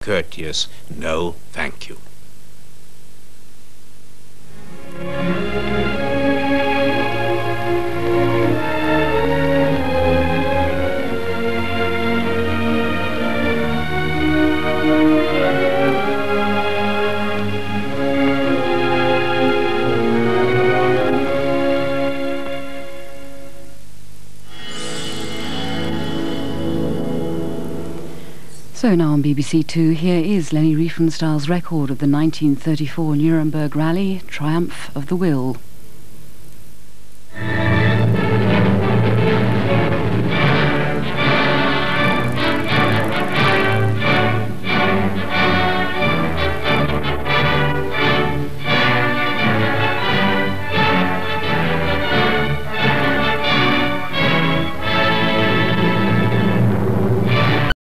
courteous no thank you. So now on BBC2, here is Leni Riefenstahl's record of the 1934 Nuremberg Rally, Triumph of the Will.